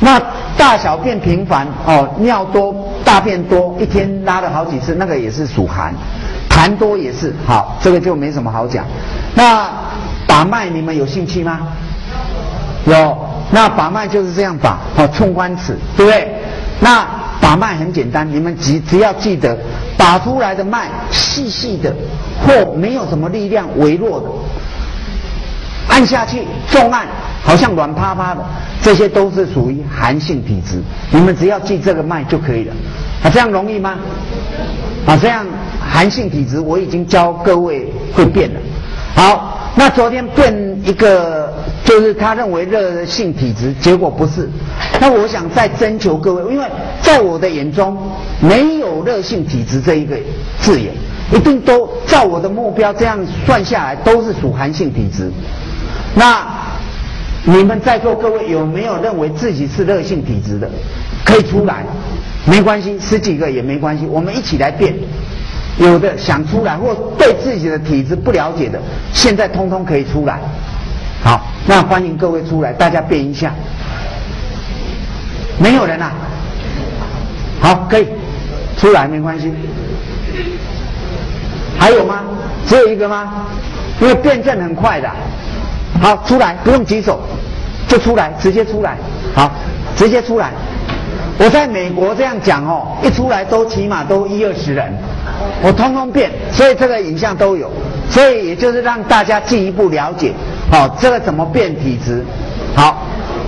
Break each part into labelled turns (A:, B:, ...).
A: 那大小便频繁哦，尿多、大便多，一天拉了好几次，那个也是属寒。痰多也是，好，这个就没什么好讲。那把脉你们有兴趣吗？有。那把脉就是这样把，哦，冲关尺，对不对？那把脉很简单，你们只要记得，把出来的脉细细的，或没有什么力量，微弱的，按下去重按，好像软趴趴的，这些都是属于寒性体质。你们只要记这个脉就可以了。啊，这样容易吗？啊，这样寒性体质我已经教各位会变了。好，那昨天变一个，就是他认为热性体质，结果不是。那我想再征求各位，因为在我的眼中没有热性体质这一个字眼，一定都照我的目标这样算下来都是属寒性体质。那你们在座各位有没有认为自己是热性体质的？可以出来，没关系，10几个也没关系，我们一起来变。有的想出来或对自己的体质不了解的，现在通通可以出来。好，那欢迎各位出来，大家变一下。没有人啊？好，可以出来，没关系。还有吗？只有一个吗？因为辩证很快的。好，出来，不用举手，就出来，直接出来。好，直接出来。我在美国这样讲哦，一出来都起码都10-20人，我通通变，所以这个影像都有，所以也就是让大家进一步了解，哦，这个怎么变体质。好，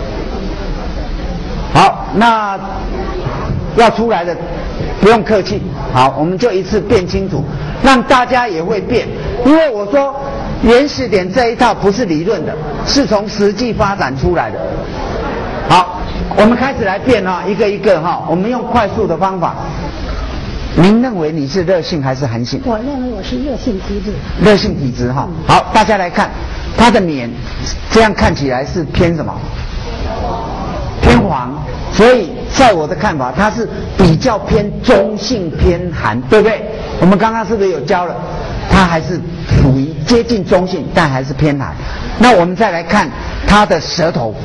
A: 好，那要出来的不用客气，好，我们就一次变清楚，让大家也会变，因为我说原始点这一套不是理论的，是从实际发展出来的。好，我们开始来变哈，一个一个哈，我们用快速的方法。您认为你是热性还是寒性？
B: 我认为我是热性体质。
A: 热性体质哈，好，大家来看，他的脸这样看起来是偏什么？偏黄，所以在我的看法，它是比较偏中性偏寒，对不对？我们刚刚是不是有教了？它还是属于接近中性，但还是偏寒。那我们再来看它的舌头。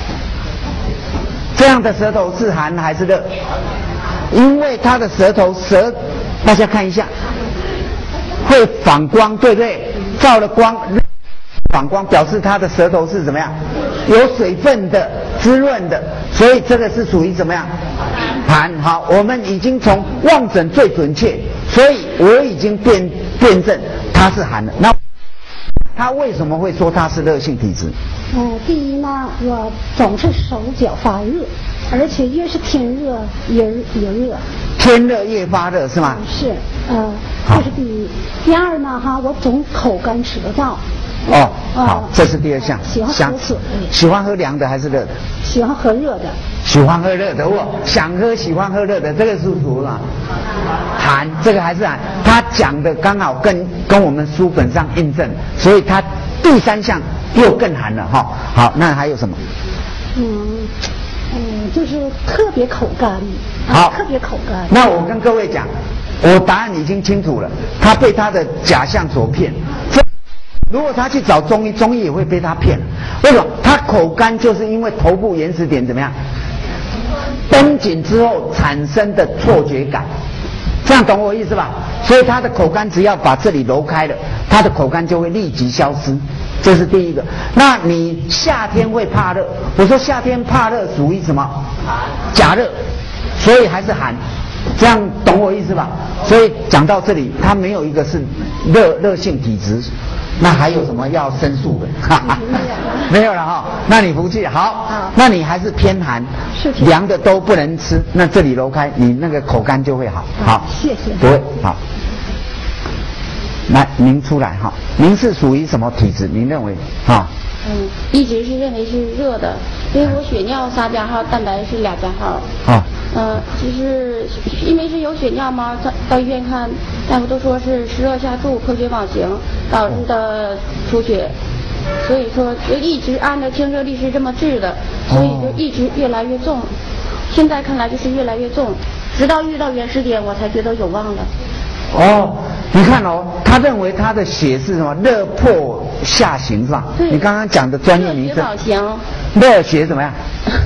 A: 这样的舌头是寒还是热？因为他的舌头大家看一下，会反光，对不对？照了光，反光表示他的舌头是怎么样？有水分的、滋润的，所以这个是属于怎么样？寒。好，我们已经从望诊最准确，所以我已经辩证他是寒的。那他为什么会说他是热性体质？
B: 第一呢，我总是手脚发热，而且越是天热越热。
A: 天热越发热是吗？
B: 是，这是第一。第二呢，我总口干舌燥。
A: 哦，好，这是第二项。
B: 喜欢喝水。
A: 喜欢喝凉的还是热的？
B: 喜欢喝热的。
A: 喜欢喝热的，想喝喜欢喝热的，这个是属于什么？寒，这个还是寒。他讲的刚好跟我们书本上印证，所以他第三项又更寒了哈。好，那还有什么？
B: 就是特别口干。
A: 好，
B: 特别口干。
A: 那我跟各位讲，我答案已经清楚了。他被他的假象所骗。如果他去找中医，中医也会被他骗。为什么？他口干就是因为头部原始点怎么样？绷紧之后产生的错觉感。这样懂我意思吧？所以他的口干只要把这里揉开了，他的口干就会立即消失。这是第一个。那你夏天会怕热，我说夏天怕热属于什么？假热，所以还是寒。这样懂我意思吧？所以讲到这里，他没有一个是热性体质。那还有什么要申诉的？没有了哈。那你服气好，那你还是偏寒，凉的都不能吃。那这里揉开，你那个口干就会好。好，
B: 谢谢。
A: 不会好。来，您出来哈。您是属于什么体质？您认为哈？
C: 一直是认为是热的，因为我血尿3加号，蛋白是2加号。
A: 好。
C: 就是因为是有血尿嘛，到医院看，大夫都说是湿热下注、科学网型导致的出血，所以说就一直按照清热利湿这么治的，所以就一直越来越重。现在看来就是越来越重，直到遇到原始点，我才觉得有望了。
A: 哦，你看哦，他认为他的血是什么？热迫下行是吧？
C: 对。
A: 你刚刚讲的专业名称。
C: 热血网型。
A: 热血怎么样？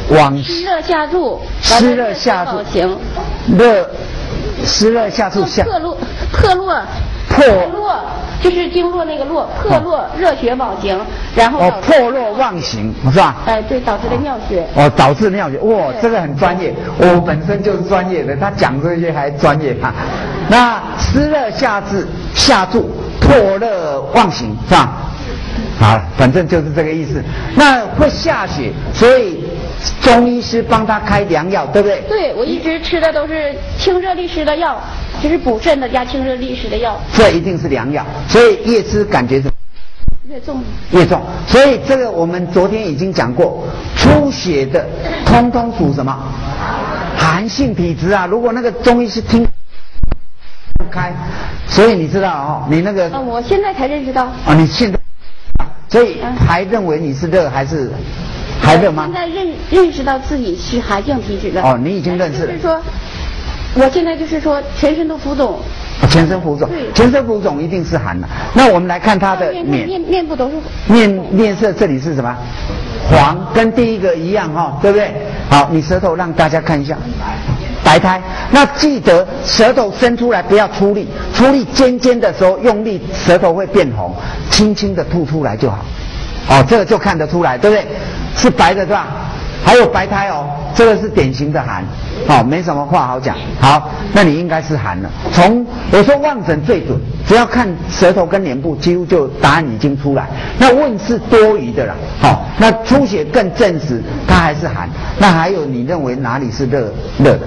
A: 往
C: 湿热下注，
A: 湿热下注
C: 行，
A: 湿热下注下
C: 破落就是经络那个络，破落热血往行，然后
A: 破落妄行是吧？
C: 对，导致的尿血。
A: 导致尿血，哇，这个很专业，我本身就是专业的，他讲这些还专业哈。那湿热下注，破热妄行是吧？好，反正就是这个意思。那会下血，所以中医师帮他开凉药，对不对？
C: 对，我一直吃的都是清热利湿的药，就是补肾的加清热利湿的药。
A: 这一定是良药，所以越吃感觉怎么？越重。所以这个我们昨天已经讲过，出血的通通属什么？寒性体质啊。如果那个中医师听开，所以你知道哦，你那个
C: 我现在才认识到。
A: 你现在。所以还认为你是热还是还热吗？
C: 现在认识到自己是寒性体质了。
A: 你已经认识了。
C: 就是说，我现在就是说全身都浮肿。
A: 全身浮肿，全身浮肿一定是寒的。那我们来看他的
C: 面部都是
A: 面色，这里是什么？黄，跟第一个一样哈，对不对？好，你舌头让大家看一下。白苔，那记得舌头伸出来不要出力，出力尖尖的时候用力，舌头会变红，轻轻的吐出来就好。这个就看得出来，对不对？是白的，对吧？还有白苔这个是典型的寒，没什么话好讲。好，那你应该是寒了。我说望诊最准，只要看舌头跟脸部，几乎就答案已经出来。那问是多余的啦，那出血更证实它还是寒。那还有你认为哪里是热的？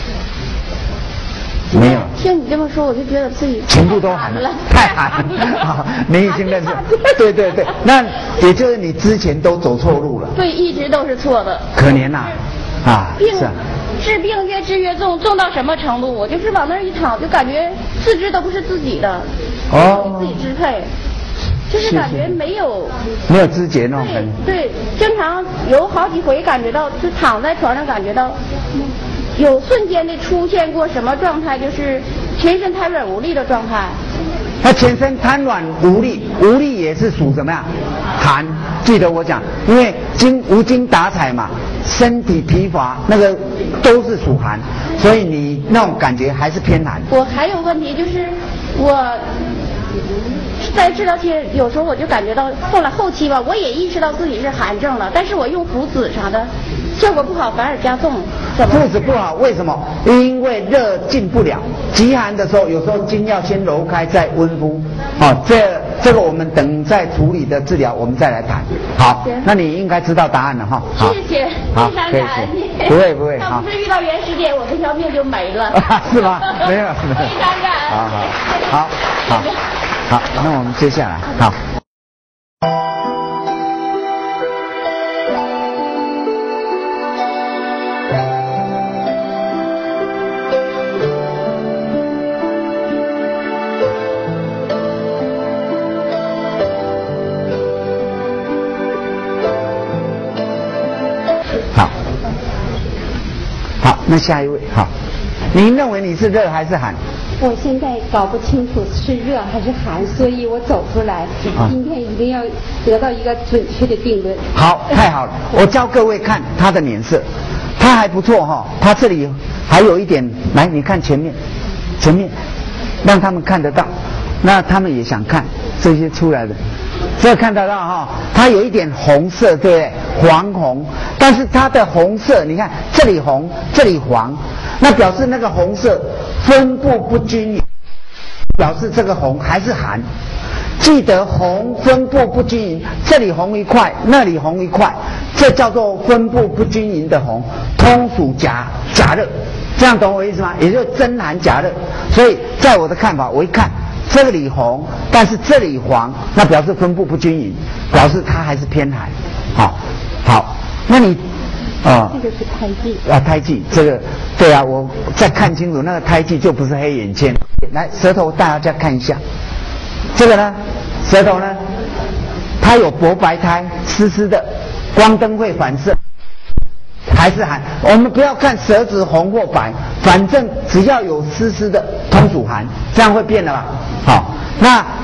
A: 没有。
C: 听你这么说，我就觉得自己
A: 全部都寒了，太寒了。你已经认识，对，那也就是你之前都走错路了。
C: 对，一直都是错的。
A: 可怜呐，是啊。
C: 治病越治越重，重到什么程度？我就是往那儿一躺，就感觉四肢都不是自己的，自己支配，就是感觉没有
A: 知觉那种感觉。
C: 对，经常有好几回感觉到，就躺在床上感觉到。有瞬间的出现过什么状态？就是全身瘫软无力的状态。
A: 他全身瘫软无力，无力也是属什么呀？寒。记得我讲，因为无精打采嘛，身体疲乏，那个都是属寒，所以你那种感觉还是偏寒。
C: 我还有问题就是我。在治疗期有时候我就感觉到，后期吧，我也意识到自己是寒症了，但是我用附子啥的，效果不好，反而加重。
A: 附子不好，为什么？因为热进不了，极寒的时候，有时候筋要先揉开再温敷。这个我们等在处理的治疗，我们再来谈。好，那你应该知道答案了哈。
C: 谢谢，非常感恩你。
A: 不会，
C: 要不是遇到袁师姐，我这条命就没了。
A: 是吗？没有，
C: 非常感恩。
A: 好，那我们接下来好。好，那下一位好，您认为你是热还是寒？
D: 我现在搞不清楚是热还是寒，所以我走出来。今天一定要得到一个准确的定论。
A: 好，太好了！我教各位看他的脸色，他还不错哈。他这里还有一点，来，你看前面，让他们看得到。那他们也想看这些出来的，这看得到哈。它有一点红色，对不对？黄红，但是它的红色，你看这里红，这里黄，那表示那个红色分布不均匀，表示这个红还是寒。记得红分布不均匀，这里红一块，那里红一块，这叫做分布不均匀的红，通属假热。这样懂我意思吗？也就是真寒假热。所以在我的看法，我一看这里红，但是这里黄，那表示分布不均匀，表示它还是偏寒。好，那你
D: 这个是胎记
A: 胎记，这个对啊，我再看清楚那个胎记就不是黑眼圈。来，舌头大家看一下，这个呢，舌头呢，它有薄白苔，湿湿的，光灯会反射，还是寒。我们不要看舌质红或白，反正只要有湿湿的，通属寒，这样会变的吧？好，那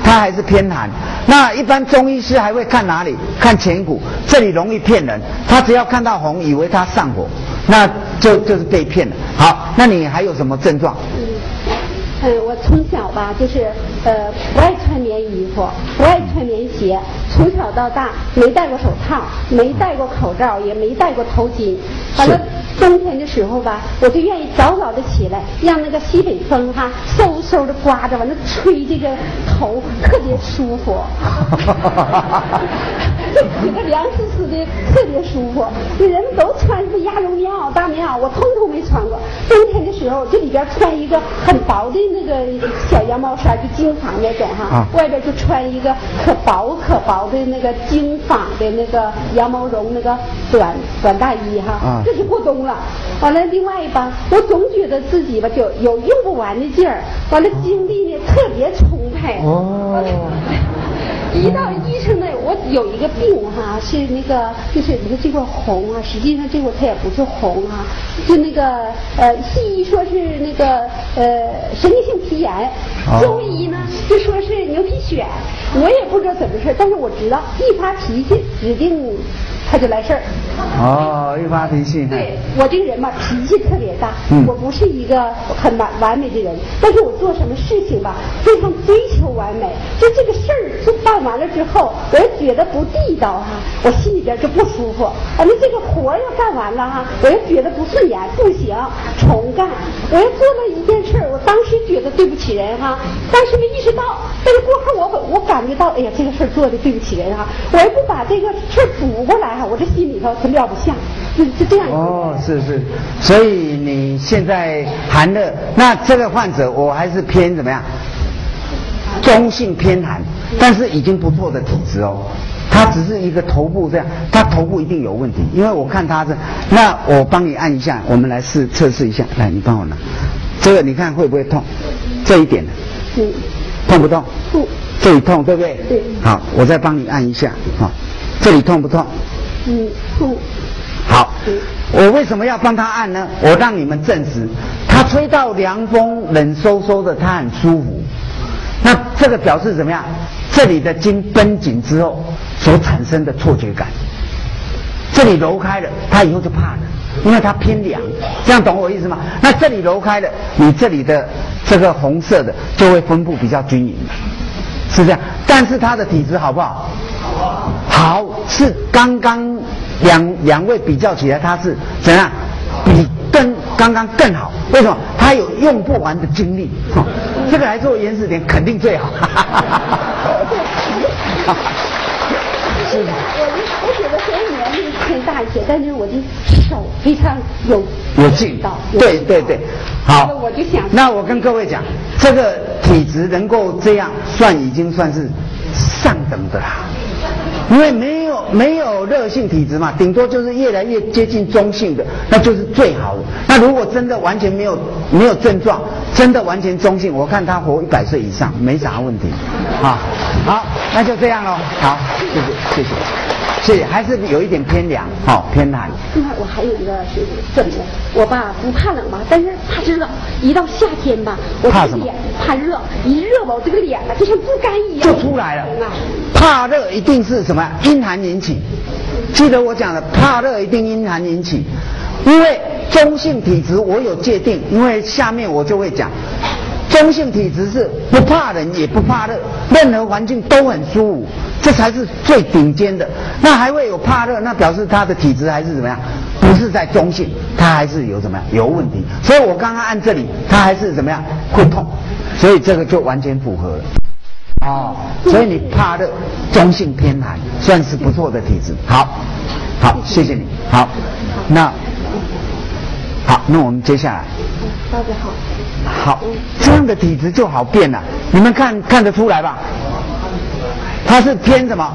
A: 它还是偏寒。那一般中医师还会看哪里？看前骨，这里容易骗人。他只要看到红，以为他上火，那就是被骗了。好，那你还有什么症状？
D: 我从小吧，就是不爱穿棉衣服，不爱穿棉鞋，从小到大没戴过手套，没戴过口罩，也没戴过头巾。完了，冬天的时候吧，我就愿意早早的起来，让那个西北风哈嗖嗖的刮着，完了吹这个头，特别舒服。觉得凉丝丝的，特别舒服。这人们都穿什么鸭绒棉袄、大棉袄，我通通没穿过。冬天的时候，这里边穿一个很薄的那个小羊毛衫，就经纺那种哈，外边就穿一个可薄的那个经纺的那个羊毛绒那个短大衣哈，这是过冬了。完了，另外吧，我总觉得自己吧就有用不完的劲儿，完了精力呢特别充沛。一到医生那，我有一个病哈，是那个就是你说这块红啊，实际上这块它也不是红啊，就那个西医说是那个神经性皮炎，中医呢就说是牛皮癣，我也不知道怎么事，但是我知道一发脾气指定他就来事儿。
A: 一发脾气。
D: 对，我这个人嘛，脾气特别大，我不是一个很完美的人，但是我做什么事情吧，非常追求完美。就这个事儿就办完了之后，我要觉得不地道哈，我心里边就不舒服。那这个活要干完了哈，我要觉得不顺眼，不行，重干。我要做了一件事儿，我当时觉得对不起人哈，当时没意识到，但是过后我感觉到，哎呀，这个事儿做的对不起人哈，我要不把这个事儿补过来哈，我这心里头就撂不下。就这样。
A: 是，所以你现在寒热，那这个患者我还是偏怎么样？中性偏寒，但是已经不错的体质哦。他只是一个头部这样，他头部一定有问题，因为我看他这，那我帮你按一下，我们来测试一下。来，你帮我拿，这个你看会不会痛？这一点的，痛不痛？
D: 痛。
A: 这里痛对不对？
D: 对。
A: 好，我再帮你按一下，这里痛不痛？
D: 痛。
A: 好，我为什么要帮他按呢？我让你们证实，他吹到凉风冷飕飕的，他很舒服。那这个表示怎么样？这里的筋绷紧之后所产生的错觉感，这里揉开了，他以后就怕了，因为它偏凉。这样懂我意思吗？那这里揉开了，你这里的这个红色的就会分布比较均匀，是这样。但是他的体质好不好？好，是刚刚两位比较起来，他是怎样？比刚刚更好。为什么？他有用不完的精力。这个来做延时点肯定最好。
D: 是的，我觉得虽然年龄偏大一些，但是我的手非常有劲道。
A: 对，好。
D: 我就想，
A: 那我跟各位讲，这个体质能够这样已经算是上等的啦。因为没有热性体质嘛，顶多就是越来越接近中性的，那就是最好的。那如果真的完全没有症状，真的完全中性，我看他活100岁以上没啥问题。好，那就这样咯。好，谢谢，还是有一点偏凉，偏寒。
D: 另外我还有一个是怎么的？我吧不怕冷吧，但是怕热。一到夏天吧，我这个脸怕热，一热吧，我这个脸吧就像不干一样，
A: 就出来了。怕热一定是什么？阴寒引起。记得我讲的，怕热一定阴寒引起。因为中性体质我有界定，因为下面我就会讲。中性体质是不怕冷也不怕热，任何环境都很舒服，这才是最顶尖的。那还会有怕热，那表示他的体质还是怎么样？不是在中性，他还是有怎么样有问题。所以我刚刚按这里，他还是怎么样会痛，所以这个就完全符合了。所以你怕热，中性偏寒，算是不错的体质。好，谢谢你。好，那我们接下来。
D: 大家好。
A: 好，这样的体质就好变了。你们看得出来吧？它是偏什么？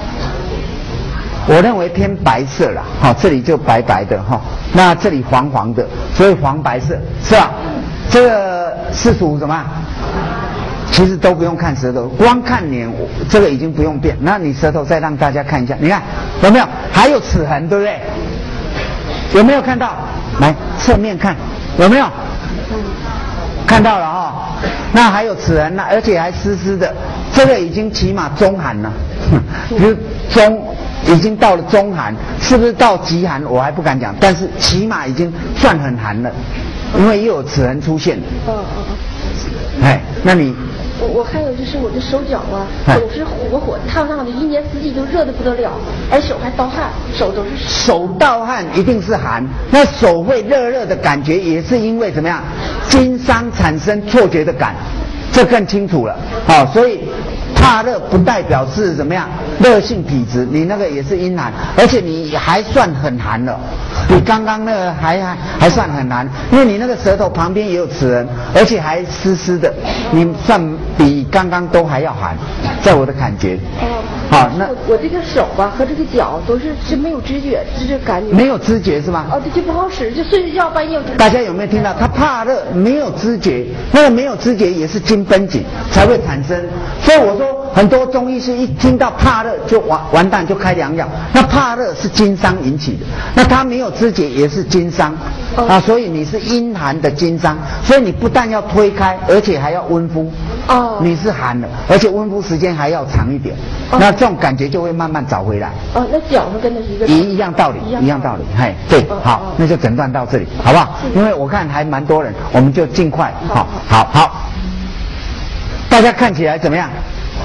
A: 我认为偏白色啦。这里就白白的那这里黄黄的，所以黄白色是吧？这个是属什么？其实都不用看舌头，光看脸，这个已经不用变。那你舌头再让大家看一下，你看有没有？还有齿痕，对不对？有没有看到？来侧面看，有没有？看到了那还有齿痕而且还湿湿的， 这个已经起码中寒了，就是已经到了中寒，是不是到极寒我还不敢讲，但是起码已经算很寒了，因为又有齿痕出现。哎，那你
C: 我还有就是我的手脚啊，总是火烫烫的，一年四季都热得不得了，而手还盗汗，手都是
A: 手盗汗一定是寒，那手会热热的感觉也是因为怎么样，经伤产生错觉的感，这更清楚了。好，所以怕热不代表是怎么样热性体质，你那个也是阴寒，而且你还算很寒了，比刚刚那个还算很寒，因为你那个舌头旁边也有齿痕，而且还湿湿的，你算比刚刚都还要寒，在我的感觉。好，那
C: 我这个手吧和这个脚都是没有知觉，就是感觉
A: 没有知觉是吧？
C: 对，就不好使，就睡觉半夜。
A: 大家有没有听到？他怕热没有知觉，那个没有知觉也是经绷紧才会产生。所以我说很多中医师一听到怕热就完蛋，就开凉药。那怕热是经伤引起的，那他没有知觉也是经伤所以你是阴寒的经伤，所以你不但要推开，而且还要温敷。你是寒的，而且温敷时间还要长一点。那这种感觉就会慢慢找回来。
C: 那脚是跟的是一个
A: 一样道理，一样道理。嘿，对，好，那就诊断到这里，好不好？因为我看还蛮多人，我们就尽快。好，大家看起来怎么样？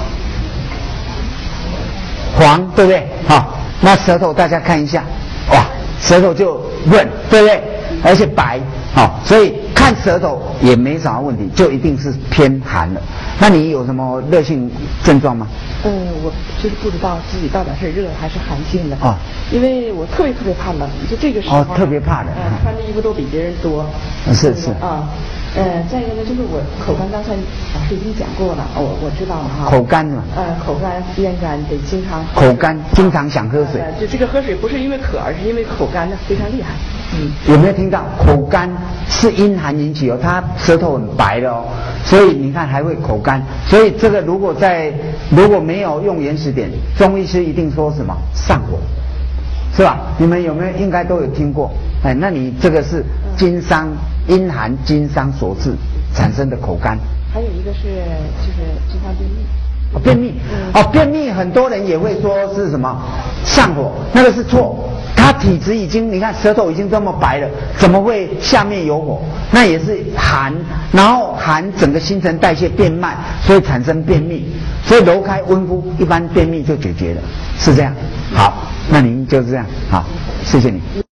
A: 黄，对不对？好，那舌头大家看一下，哇，舌头就润，对不对？而且白，好，所以看舌头也没什么问题，就一定是偏寒了。那你有什么热性症状吗？
E: 我就是不知道自己到底是热还是寒性的
A: 因
E: 为我特别怕冷，就这个时候
A: 特别怕冷，
E: 穿的衣服都比别人多。
A: 是
E: 再一个呢，就是我口干，刚才老师已经讲过了，我知道了哈。
A: 口干嘛？
E: 口干、咽干，得经常。
A: 口干，经常想喝水。
E: 就这个喝水不是因为渴，而是因为口干的非常厉害。
A: 有没有听到？口干是阴寒引起他舌头很白的所以你看还会口干，所以这个如果没有用原始点，中医师一定说什么上火，是吧？你们有没有应该都有听过？那你这个是经伤阴寒经伤所致产生的口干。
E: 还有一个是就是经常便秘。
A: 便秘便秘很多人也会说是什么上火，那个是错。他体质已经，你看舌头已经这么白了，怎么会下面有火？那也是寒，然后寒整个新陈代谢变慢，所以产生便秘。所以揉开温敷，一般便秘就解决了，是这样。好，那您就是这样，好，谢谢你。